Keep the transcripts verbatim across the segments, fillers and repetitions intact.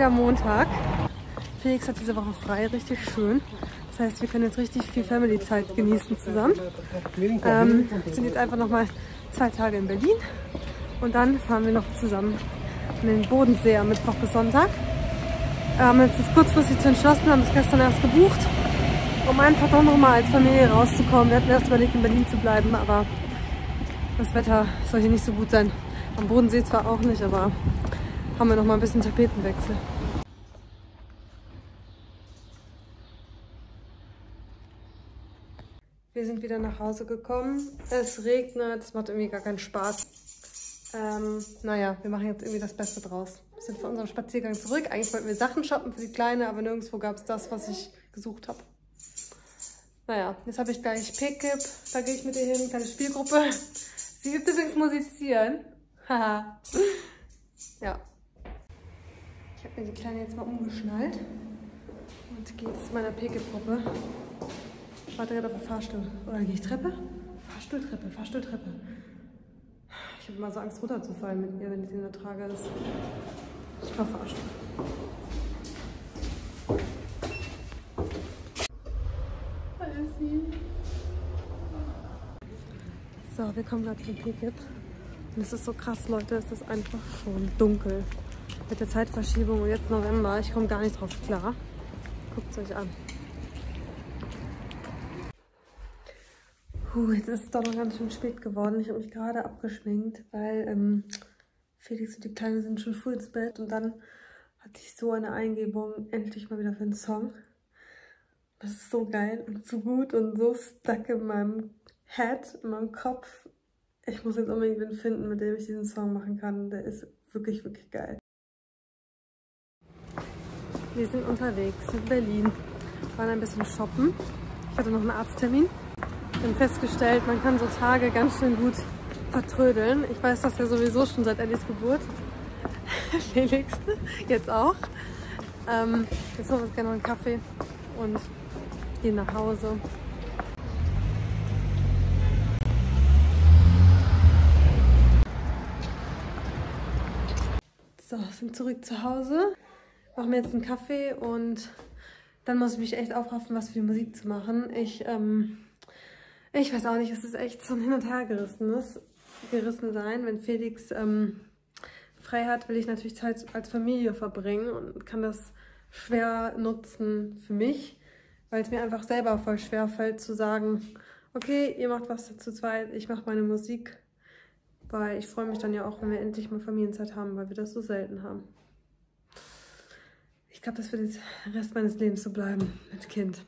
wieder Montag. Felix hat diese Woche frei, richtig schön. Das heißt, wir können jetzt richtig viel Family-Zeit genießen zusammen. Ähm, wir sind jetzt einfach nochmal zwei Tage in Berlin und dann fahren wir noch zusammen in den Bodensee am Mittwoch bis Sonntag. Wir haben uns jetzt kurzfristig zu entschlossen, haben es gestern erst gebucht, um einfach doch nochmal als Familie rauszukommen. Wir hatten erst überlegt, in Berlin zu bleiben, aber das Wetter soll hier nicht so gut sein. Am Bodensee zwar auch nicht, aber haben wir nochmal ein bisschen Tapetenwechsel. Wir sind wieder nach Hause gekommen. Es regnet, es macht irgendwie gar keinen Spaß. Ähm, naja, wir machen jetzt irgendwie das Beste draus. Wir sind von unserem Spaziergang zurück. Eigentlich wollten wir Sachen shoppen für die Kleine, aber nirgendwo gab es das, was ich gesucht habe. Naja, jetzt habe ich gleich Pick-Up. Da gehe ich mit ihr hin, kleine Spielgruppe. Sie übt übrigens musizieren. Haha. Ja. Ich habe mir die Kleine jetzt mal umgeschnallt und gehe jetzt zu meiner Pick-Up-Gruppe. Ich warte gerade auf den Fahrstuhl. Oder gehe ich Treppe? Fahrstuhltreppe, Fahrstuhltreppe. Ich habe immer so Angst, runterzufallen mit ihr, wenn ich sie nur trage. Das ich war Fahrstuhl. Da ist sie. So, wir kommen gerade zum Pick-Up. Und es ist so krass, Leute, es ist einfach schon dunkel. Mit der Zeitverschiebung und jetzt November, ich komme gar nicht drauf klar. Guckt es euch an. Puh, jetzt ist es doch noch ganz schön spät geworden. Ich habe mich gerade abgeschminkt, weil ähm, Felix und die Kleine sind schon früh ins Bett. Und dann hatte ich so eine Eingebung, endlich mal wieder für einen Song. Das ist so geil und so gut und so stuck in meinem Head, in meinem Kopf. Ich muss jetzt unbedingt wen finden, mit dem ich diesen Song machen kann. Der ist wirklich, wirklich geil. Wir sind unterwegs in Berlin. Wir waren ein bisschen shoppen. Ich hatte noch einen Arzttermin. Ich habe festgestellt, man kann so Tage ganz schön gut vertrödeln. Ich weiß das ja sowieso schon seit Ellis Geburt. Felix jetzt auch. Ähm, jetzt holen wir uns gerne noch einen Kaffee und gehen nach Hause. So, sind zurück zu Hause. Machen mir jetzt einen Kaffee und dann muss ich mich echt aufraffen, was für die Musik zu machen. Ich, ähm, ich weiß auch nicht, es ist echt so ein Hin- und Hergerissenes gerissen sein. Wenn Felix ähm, frei hat, will ich natürlich Zeit als Familie verbringen und kann das schwer nutzen für mich, weil es mir einfach selber voll schwer fällt zu sagen, okay, ihr macht was zu zweit, ich mache meine Musik. Weil ich freue mich dann ja auch, wenn wir endlich mal Familienzeit haben, weil wir das so selten haben. Ich glaube, das wird jetzt den Rest meines Lebens so bleiben mit Kind.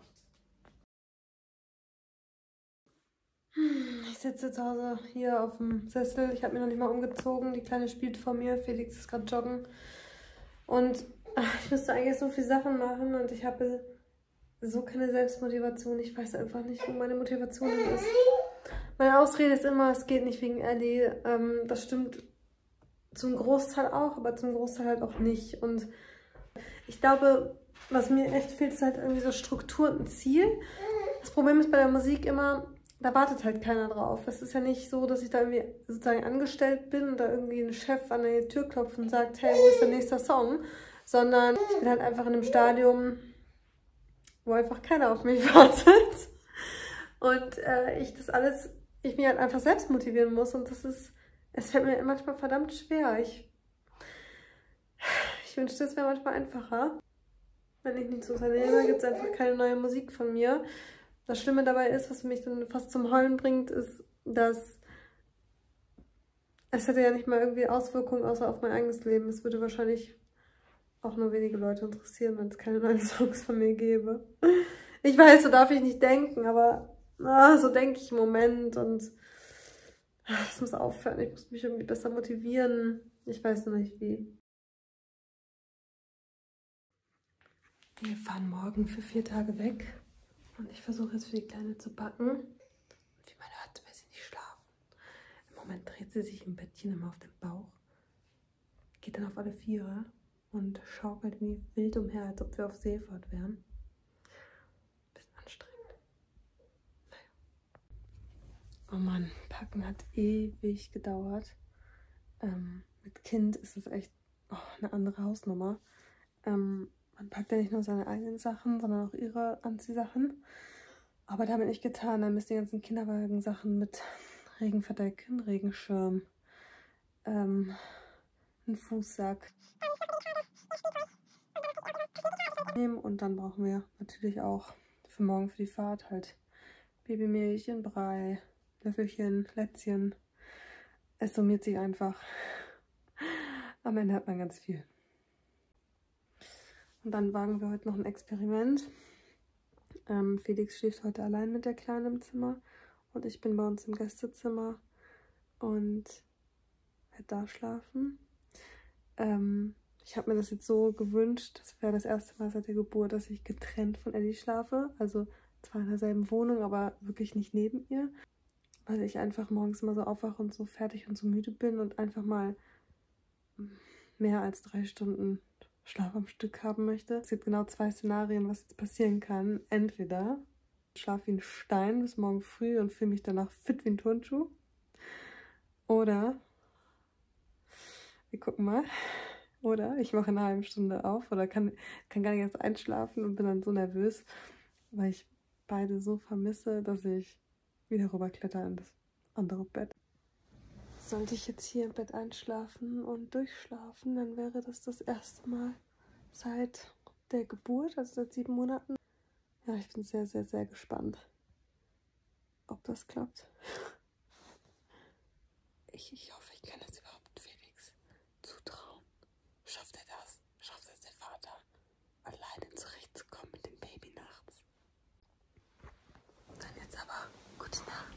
Ich sitze zu Hause hier auf dem Sessel. Ich habe mich noch nicht mal umgezogen. Die Kleine spielt vor mir. Felix ist gerade joggen. Und ach, ich müsste eigentlich so viele Sachen machen und ich habe so keine Selbstmotivation. Ich weiß einfach nicht, wo meine Motivation ist. Meine Ausrede ist immer, es geht nicht wegen Ellie. Ähm, das stimmt zum Großteil auch, aber zum Großteil halt auch nicht. Und ich glaube, was mir echt fehlt, ist halt irgendwie so Struktur und ein Ziel. Das Problem ist bei der Musik immer, da wartet halt keiner drauf. Es ist ja nicht so, dass ich da irgendwie sozusagen angestellt bin und da irgendwie ein Chef an die Tür klopft und sagt, hey, wo ist der nächste Song? Sondern ich bin halt einfach in einem Stadium, wo einfach keiner auf mich wartet. Und äh, ich das alles, ich mich halt einfach selbst motivieren muss. Und das ist, es fällt mir manchmal verdammt schwer. Ich, ich wünschte, es wäre manchmal einfacher. Wenn ich nichts unternehme, gibt es einfach keine neue Musik von mir. Das Schlimme dabei ist, was mich dann fast zum Heulen bringt, ist, dass es hätte ja nicht mal irgendwie Auswirkungen außer auf mein eigenes Leben. Es würde wahrscheinlich auch nur wenige Leute interessieren, wenn es keine neuen Songs von mir gäbe. Ich weiß, so darf ich nicht denken, aber ah, so denke ich im Moment und es muss aufhören. Ich muss mich irgendwie besser motivieren. Ich weiß noch nicht wie. Wir fahren morgen für vier Tage weg und ich versuche jetzt für die Kleine zu backen. Wie man hört, will sie nicht schlafen. Im Moment dreht sie sich im Bettchen immer auf den Bauch, geht dann auf alle Viere und schaukelt wie wild umher, als ob wir auf Seefahrt wären. Bisschen anstrengend. Naja. Oh Mann, Packen hat ewig gedauert. Ähm, mit Kind ist es echt oh, eine andere Hausnummer. Ähm, man packt ja nicht nur seine eigenen Sachen, sondern auch ihre Anziehsachen. Aber damit nicht getan, dann müssen die ganzen Kinderwagen-Sachen mit Regenverdecken, Regenschirm, ähm, ein Fußsack nehmen. Und dann brauchen wir natürlich auch für morgen für die Fahrt halt Babymilch, Brei, Löffelchen, Lätzchen. Es summiert sich einfach. Am Ende hat man ganz viel. Und dann wagen wir heute noch ein Experiment. Ähm, Felix schläft heute allein mit der Kleinen im Zimmer und ich bin bei uns im Gästezimmer und werde da schlafen. Ähm, ich habe mir das jetzt so gewünscht, das wäre das erste Mal seit der Geburt, dass ich getrennt von Ellie schlafe. Also zwar in derselben Wohnung, aber wirklich nicht neben ihr. Weil ich einfach morgens immer so aufwache und so fertig und so müde bin und einfach mal mehr als drei Stunden Schlaf am Stück haben möchte. Es gibt genau zwei Szenarien, was jetzt passieren kann. Entweder ich schlafe wie ein Stein bis morgen früh und fühle mich danach fit wie ein Turnschuh. Oder wir gucken mal. Oder ich mache in einer halben Stunde auf oder kann, kann gar nicht erst einschlafen und bin dann so nervös, weil ich beide so vermisse, dass ich wieder rüberkletter in das andere Bett. Sollte ich jetzt hier im Bett einschlafen und durchschlafen, dann wäre das das erste Mal seit der Geburt, also seit sieben Monaten. Ja, ich bin sehr, sehr, sehr gespannt, ob das klappt. Ich, ich hoffe, ich kann das überhaupt Felix zutrauen. Schafft er das? Schafft es der Vater, alleine zurechtzukommen mit dem Baby nachts? Dann jetzt aber gute Nacht.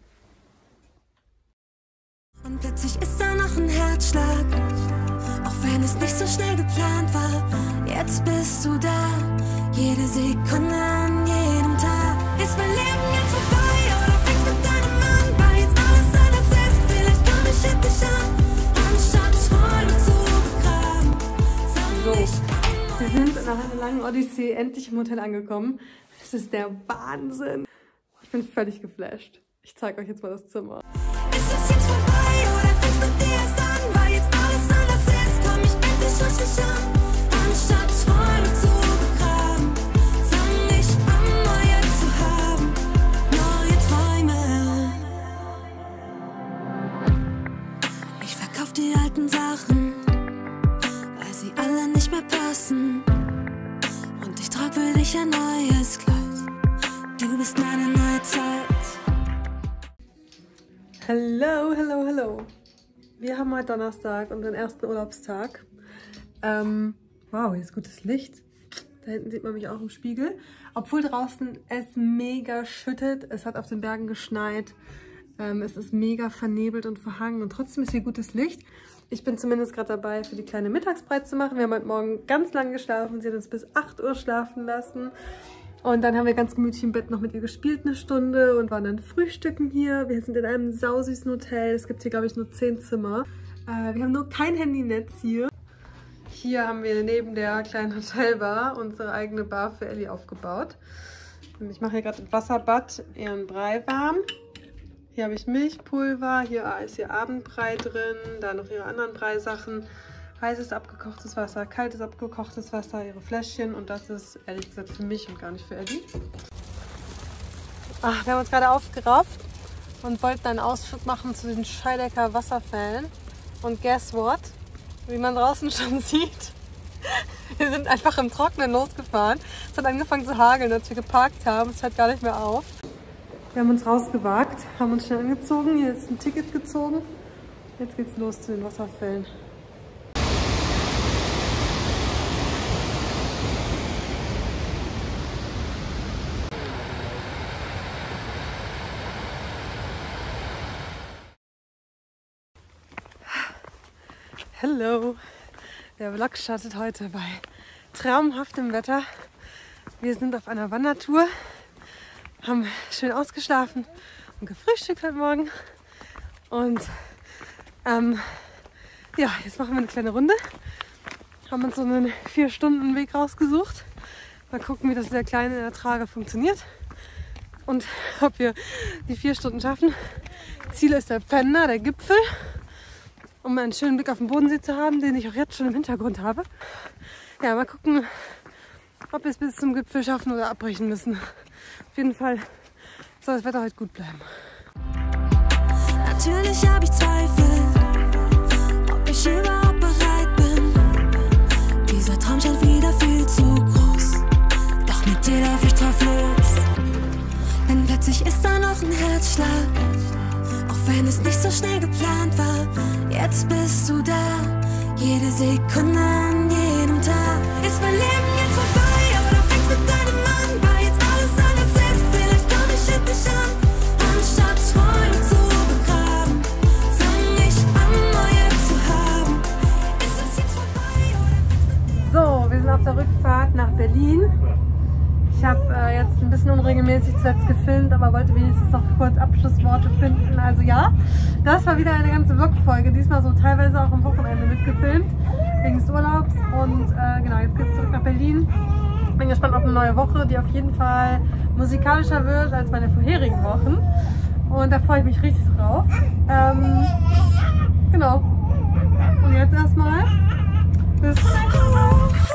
Und plötzlich ist da noch ein Herzschlag, auch wenn es nicht so schnell geplant war. Jetzt bist du da, jede Sekunde an jedem Tag. Ist mein Leben jetzt vorbei oder fängst mit deinem Mann? Weil jetzt alles anders ist, vielleicht komm ich endlich an, anstatt Träume zu begraben. So, wir sind nach einer langen Odyssee endlich im Hotel angekommen. Das ist der Wahnsinn. Ich bin völlig geflasht. Ich zeige euch jetzt mal das Zimmer. Ist es jetzt vorbei oder fängst mit dir erst an? Weil jetzt alles anders ist, komm ich endlich richtig an, anstatt Träume zu begraben. Fang ich an, neue zu haben, neue Träume. Ich verkauf die alten Sachen, weil sie alle nicht mehr passen. Und ich trag für dich ein neues Kleid. Du bist meine neue Zeit. Hallo, hallo, hallo. Wir haben heute Donnerstag, unseren ersten Urlaubstag. Ähm, wow, hier ist gutes Licht. Da hinten sieht man mich auch im Spiegel. Obwohl draußen es mega schüttet. Es hat auf den Bergen geschneit. Ähm, es ist mega vernebelt und verhangen. Und trotzdem ist hier gutes Licht. Ich bin zumindest gerade dabei, für die Kleine Mittagsbrei zu machen. Wir haben heute Morgen ganz lang geschlafen. Sie hat uns bis acht Uhr schlafen lassen. Und dann haben wir ganz gemütlich im Bett noch mit ihr gespielt eine Stunde und waren dann frühstücken hier. Wir sind in einem sausüßen Hotel. Es gibt hier, glaube ich, nur zehn Zimmer. Äh, wir haben nur kein Handynetz hier. Hier haben wir neben der kleinen Hotelbar unsere eigene Bar für Ellie aufgebaut. Ich mache hier gerade im Wasserbad ihren Brei warm. Hier habe ich Milchpulver, hier ist ihr Abendbrei drin, da noch ihre anderen Breisachen. Heißes abgekochtes Wasser, kaltes abgekochtes Wasser, ihre Fläschchen und das ist ehrlich gesagt für mich und gar nicht für Ellie. Ach, wir haben uns gerade aufgerafft und wollten einen Ausflug machen zu den Scheidecker Wasserfällen. Und guess what? Wie man draußen schon sieht, wir sind einfach im Trockenen losgefahren. Es hat angefangen zu hageln, als wir geparkt haben. Es hört gar nicht mehr auf. Wir haben uns rausgewagt, haben uns schnell angezogen, hier ist ein Ticket gezogen. Jetzt geht's los zu den Wasserfällen. Hallo! Der Vlog startet heute bei traumhaftem Wetter. Wir sind auf einer Wandertour, haben schön ausgeschlafen und gefrühstückt heute Morgen. Und ähm, ja, jetzt machen wir eine kleine Runde. Haben uns so einen vier Stunden Weg rausgesucht. Mal gucken, wie das mit der Kleinen in der Trage funktioniert. Und ob wir die vier Stunden schaffen. Ziel ist der Pfänder, der Gipfel. Um einen schönen Blick auf den Bodensee zu haben, den ich auch jetzt schon im Hintergrund habe. ja, mal gucken, ob wir es bis zum Gipfel schaffen oder abbrechen müssen. Auf jeden Fall soll das Wetter heute gut bleiben. Natürlich habe ich Zweifel, ob ich überhaupt bereit bin. Dieser Traum scheint wieder viel zu groß, doch mit dir lauf ich drauf los. Denn plötzlich ist da noch ein Herzschlag, auch wenn es nicht so schnell geplant war. Jetzt bist du da, jede Sekunde an jedem Tag. Ist mein Leben jetzt vorbei, oder fängst mit deinem Mann? War jetzt alles anders ist, vielleicht komm ich mit dich an. Anstatt Träume zu begraben, fang ich an, neue zu haben. Ist es jetzt vorbei, oder fängst mit dir? So, wir sind auf der Rückfahrt nach Berlin. Ich habe äh, jetzt ein bisschen unregelmäßig zuletzt gefilmt, aber wollte wenigstens noch kurz Abschlussworte finden. Also ja, das war wieder eine ganze Vlog-Folge, diesmal so teilweise auch am Wochenende mitgefilmt, wegen des Urlaubs. Und äh, genau, jetzt geht es zurück nach Berlin. Bin gespannt auf eine neue Woche, die auf jeden Fall musikalischer wird als meine vorherigen Wochen. Und da freue ich mich richtig drauf. Ähm, genau. Und jetzt erstmal bis...